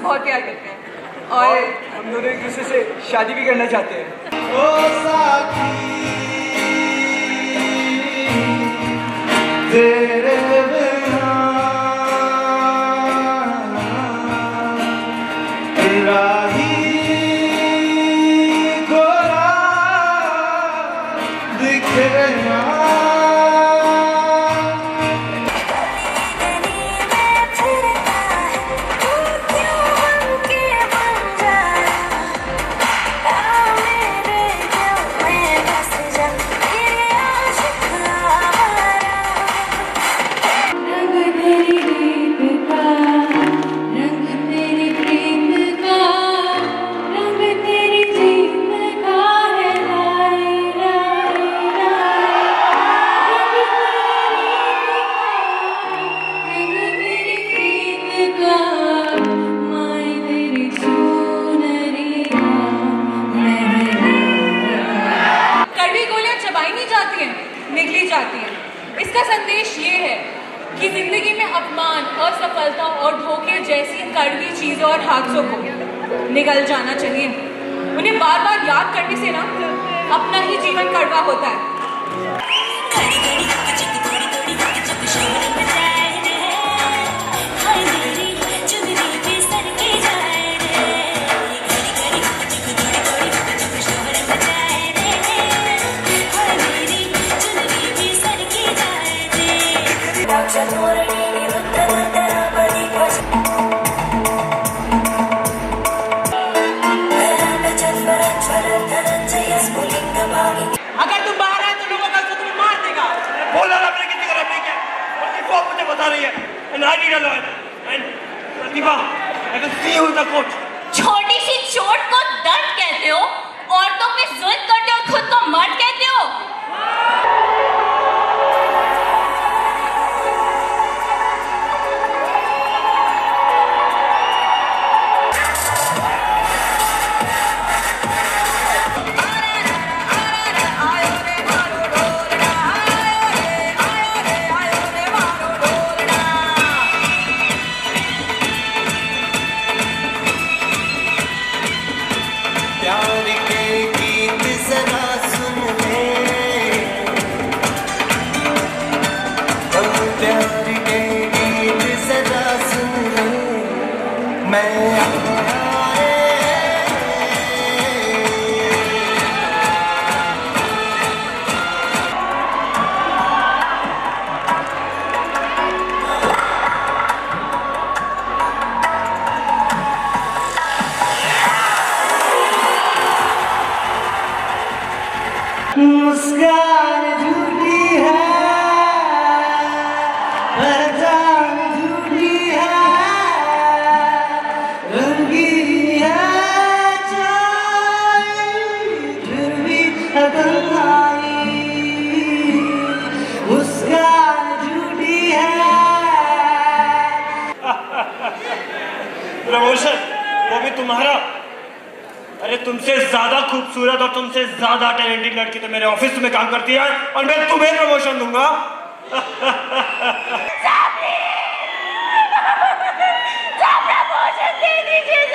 बहुत प्यार करते हैं और हम दोनों एक दूसरे से शादी भी करना चाहते हैं। ओ साथी तेरे बिना तेरा ही गोरा दिखे ना। निकली जाती है। इसका संदेश ये है कि जिंदगी में अपमान, असफलता और धोखे जैसी कड़वी चीजों और हादसों को निगल जाना चाहिए। उन्हें बार बार याद करने से ना अपना ही जीवन कड़वा होता है। अगर तुम बाहर आए तो लोगों का तुम्हें मार देगा। बोला ना मैंने किसी का रब नहीं किया और वो मुझे बता रही है। And I need a lawyer. And Pratibha, I can see you in the court. छोटी सी चोट को दर्द कहते हो, औरतों पे जुल्म करते हो, खुद को मर्द कहते हो। प्यार के गीत जरा सुन ले, प्यार के गीत जरा सुन ले, मैं मुस्कान झूठी है, पहचान झूठी है, रंगीन है चाल फिर भी तन्हाई, मुस्कान झूठी है। प्रमोशन वो भी तुम्हारा। अरे तुमसे ज्यादा खूबसूरत और तुमसे ज्यादा टैलेंटेड लड़की तो मेरे ऑफिस में काम करती है और मैं तुम्हें प्रमोशन दूंगा। प्रमोशन दे दीजिए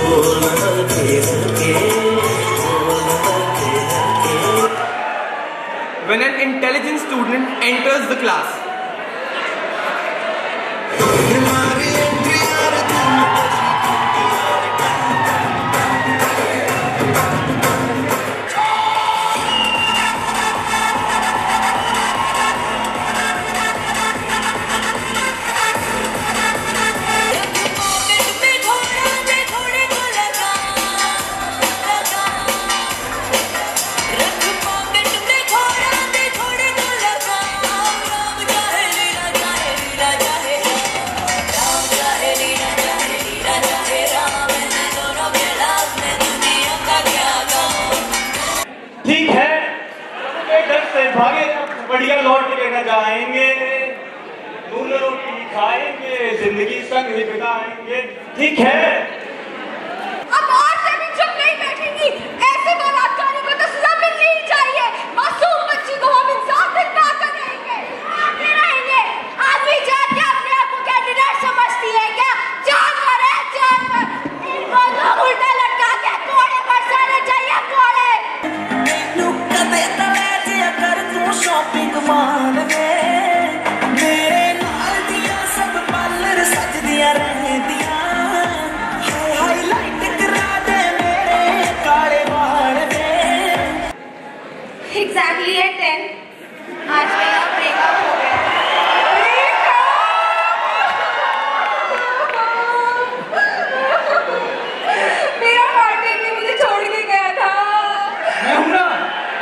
When an intelligent student enters the class, ठीक है, डर से भागे, बढ़िया लौट के लेना जाएंगे, नून रोटी खाएंगे, जिंदगी संग ही बिताएंगे। ठीक है, अब और से भी चुप नहीं बैठेंगी। ऐसे बलात्कारी को तो सजा मिलनी ही चाहिए। मासूम बच्ची को हम इंसाफ दिलवा कर रहेंगे। आदमी जात क्या अपने आप को कैंडिडेट समझती है क्या? जानवर है, जानवर। इनको तो उल्टा लटका के कोड़े बरसाने चाहिए, कोड़े। शॉपिंग मान वे मेरे नाल दिया सब पार्लर सज दिया रह दिया हाईलाइट करा दे मेरे काले बाल वे। Exactly at 10 आज मेरा ब्रेकअप हो गया। मेरा पार्टनर ने मुझे छोड़ के गया था। मैं हूं ना।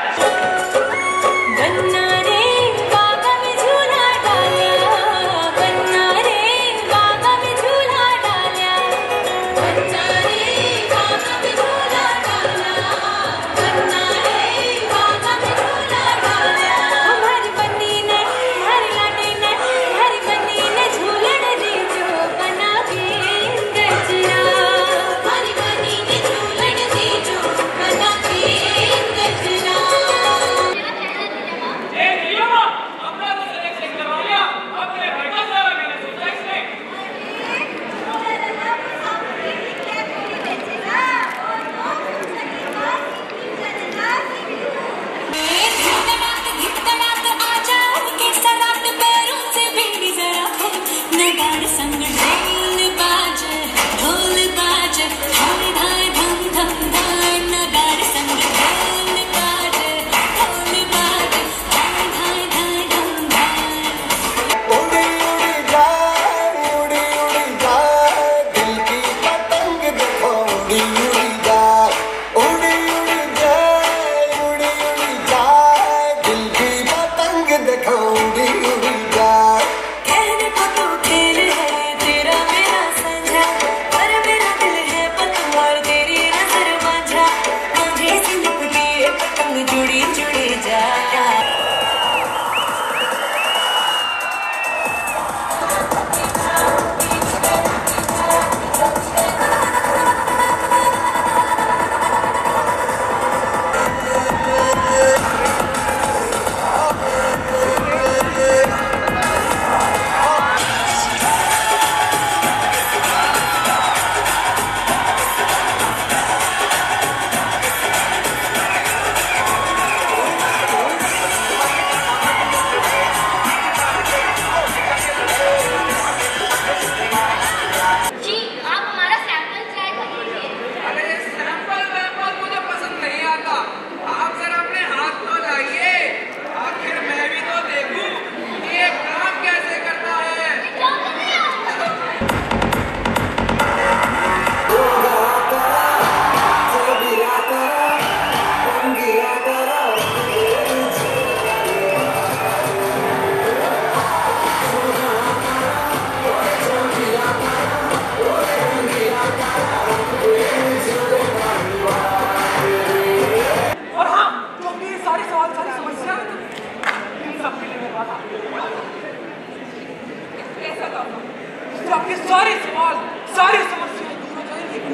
आपके सारे सवाल, सारी समस्याएं दूर हो जाएंगी।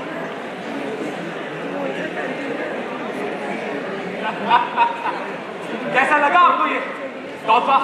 कैसा लगा आपको ये तोहफा?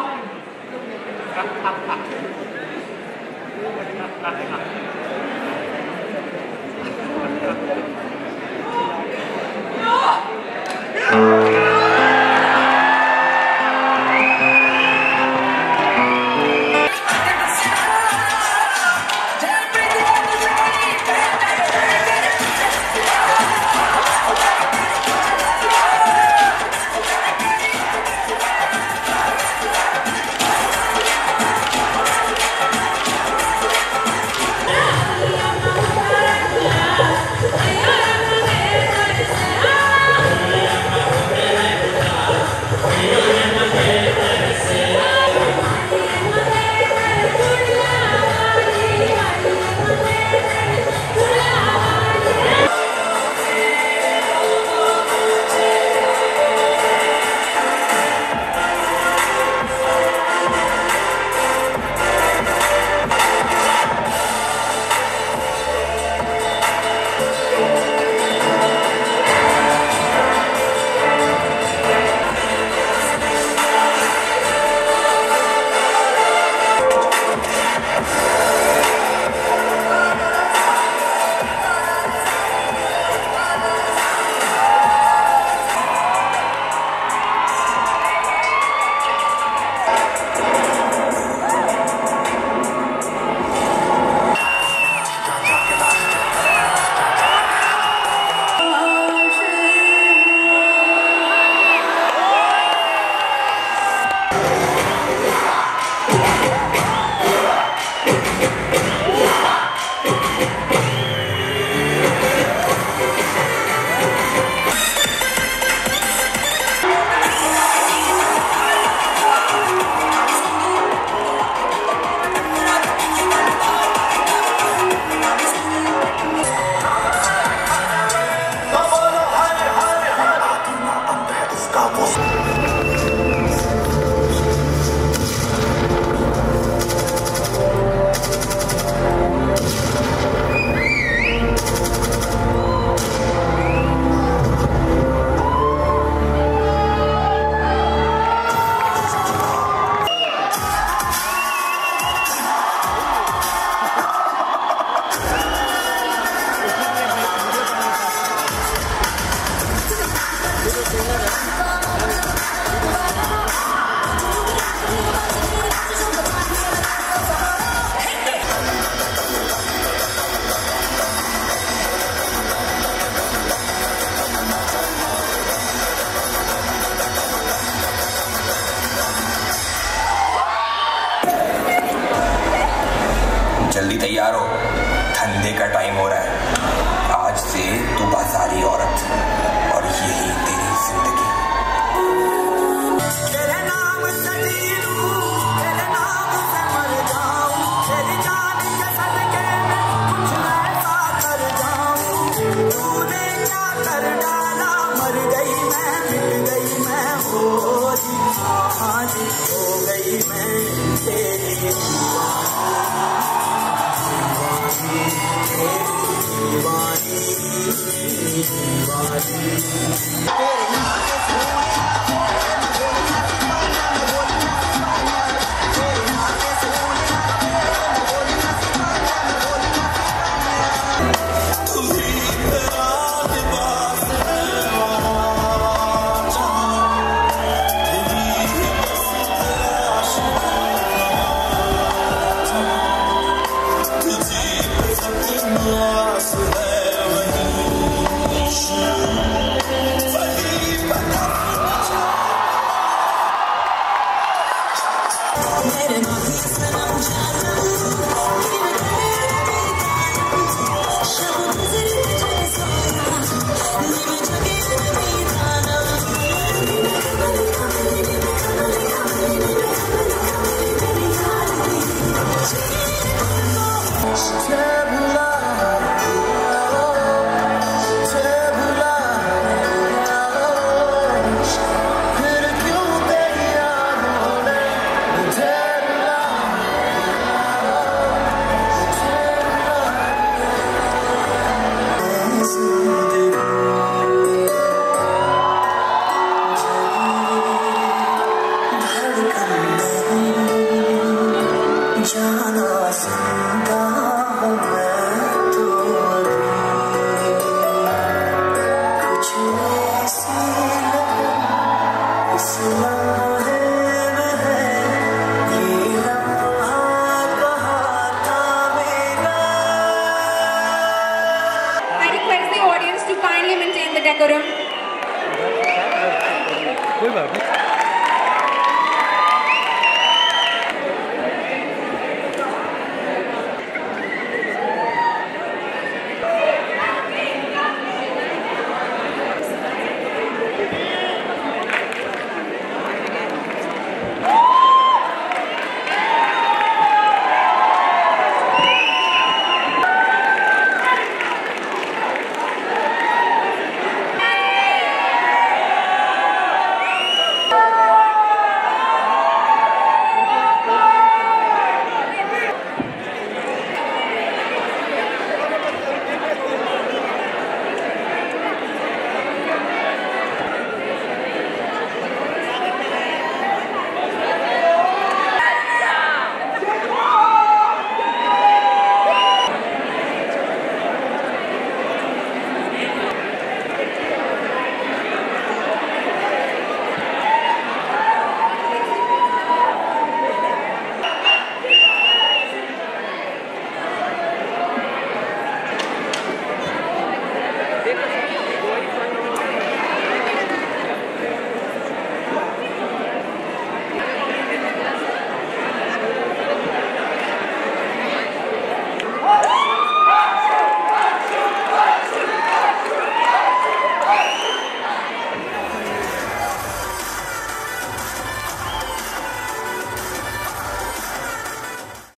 जल्दी तैयार हो, धंधे का टाइम हो रहा है। आज से तू बाजारी औरत और यही तेरी जिंदगी। तेरे नाम से जी लूं, तेरे नाम से मर जाऊं, तेरी जान के सदके में कुछ ऐसा कर जाऊं। तूने क्या कर डाला, मर गई मैं, मिट गई मैं, हो जी हाँ जी, हो गई मैं तेरी Yes, Can you maintain the decorum? कोई बात नहीं।